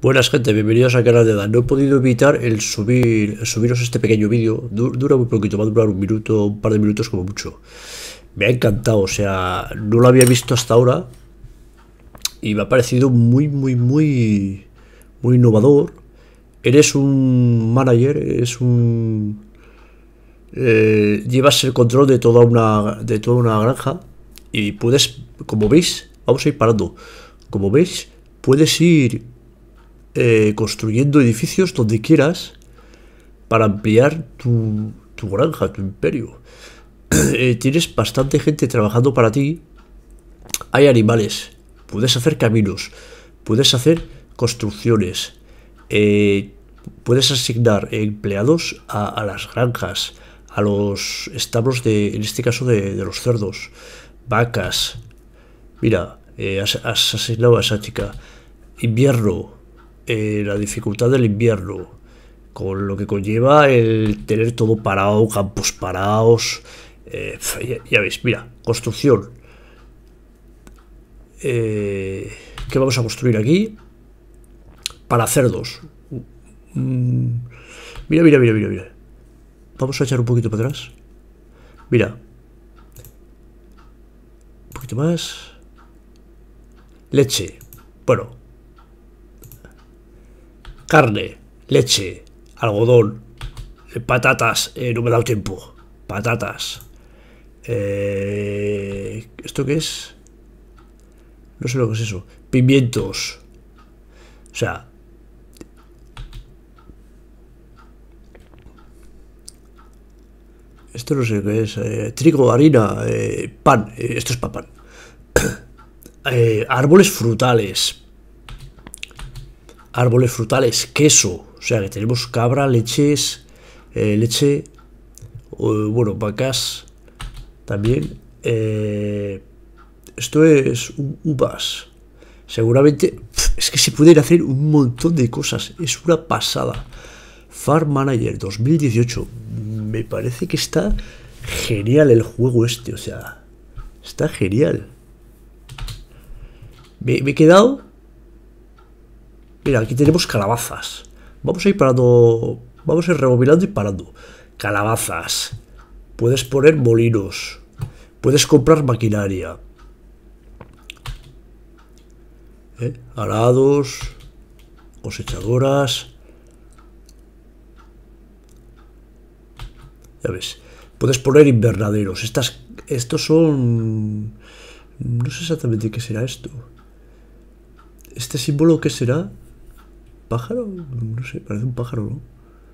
Buenas gente, bienvenidos al canal de Dan. No he podido evitar el subiros este pequeño vídeo. Dura muy poquito, va a durar un minuto, un par de minutos como mucho. Me ha encantado, o sea, no lo había visto hasta ahora y me ha parecido muy innovador. Eres un manager, llevas el control de toda una granja y puedes, como veis, vamos a ir parando. Como veis, puedes ir construyendo edificios donde quieras para ampliar tu granja, tu imperio. Tienes bastante gente trabajando para ti. Hay animales, puedes hacer caminos, puedes hacer construcciones, puedes asignar empleados a las granjas, a los establos en este caso de los cerdos, vacas. Mira, has asignado a esa chica. Invierno, la dificultad del invierno, con lo que conlleva el tener todo parado, campos parados. Ya veis, mira, construcción. ¿Qué vamos a construir aquí? Para cerdos. Mira. Vamos a echar un poquito para atrás. Mira. Un poquito más. Leche. Bueno. Carne, leche, algodón, patatas. No me he dado tiempo. Patatas. ¿Esto qué es? No sé lo que es eso. Pimientos. O sea, esto no sé qué es. Trigo, harina, pan. Esto es para pan. Árboles frutales. Árboles frutales, queso. O sea que tenemos cabra, leche. Bueno, vacas también. Esto es uvas. Seguramente. Es que se pueden hacer un montón de cosas. Es una pasada. Farm Manager 2018. Me parece que está genial el juego este. O sea, está genial. Me he quedado. Mira, aquí tenemos calabazas. Vamos a ir parando. Vamos a ir rebobinando y parando. Calabazas. Puedes poner molinos. Puedes comprar maquinaria. Arados. Cosechadoras. Ya ves. Puedes poner invernaderos. Estos son. No sé exactamente qué será esto. ¿Este símbolo qué será? ¿Pájaro? No sé, parece un pájaro, ¿no?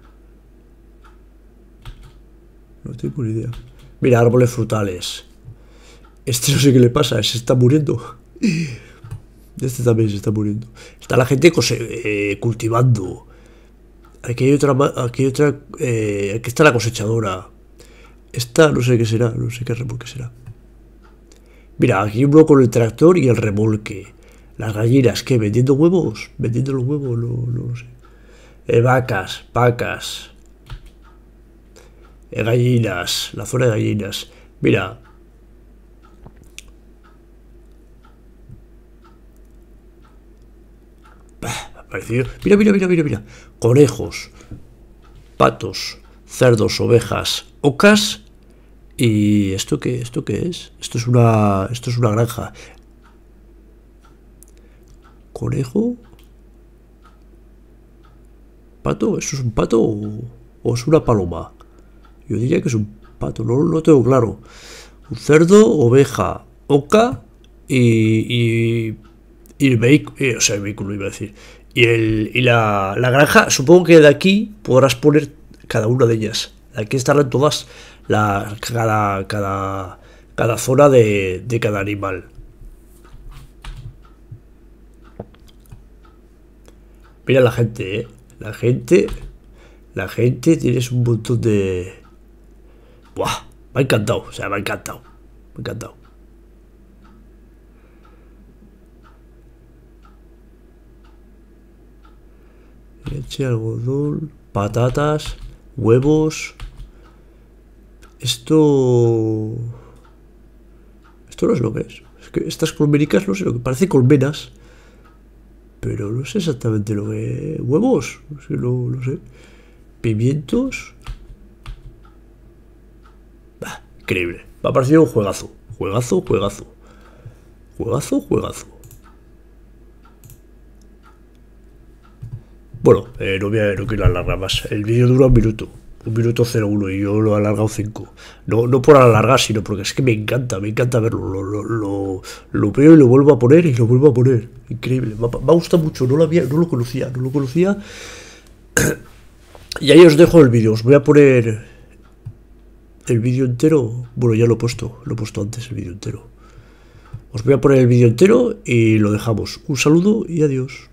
No tengo ni idea. Mira, árboles frutales. Este no sé qué le pasa, se está muriendo. Este también se está muriendo. Está la gente cultivando. Aquí hay otra. Aquí está la cosechadora. Esta no sé qué será, no sé qué remolque será. Mira, aquí uno con el tractor y el remolque. Las gallinas, ¿qué? ¿Vendiendo huevos? ¿Vendiendo los huevos? No lo sé. Vacas. Gallinas. La zona de gallinas. Mira. Parecido. Mira. Conejos. Patos. Cerdos, ovejas, ocas. ¿Y esto qué es? Esto es una granja. Conejo. ¿Pato? ¿Eso es un pato o es una paloma? Yo diría que es un pato, no lo tengo claro. Un cerdo, oveja, oca y el vehículo, o sea, el vehículo iba a decir. Y la granja, supongo que de aquí podrás poner cada una de ellas. Aquí estarán todas, cada zona de cada animal. Mira la gente, La gente tienes un montón de. Buah, me ha encantado, o sea, me ha encantado. Leche, algodón, patatas, huevos. Esto no es lo que es. Es que estas colmenicas no sé lo que parece colmenas. pero no sé exactamente lo que... Huevos, no sé, no sé. Pimientos. Bah, increíble. Me ha parecido un juegazo. Juegazo, juegazo. Juegazo, juegazo. Bueno, no quiero alargar más. El vídeo dura 1 minuto 01 y yo lo he alargado 5. No por alargar, sino porque es que me encanta verlo. Lo veo y lo vuelvo a poner y lo vuelvo a poner. Increíble. Me ha gustado mucho, no lo conocía. Y ahí os dejo el vídeo. Os voy a poner el vídeo entero. Bueno, ya lo he puesto antes el vídeo entero. Os voy a poner el vídeo entero y lo dejamos. Un saludo y adiós.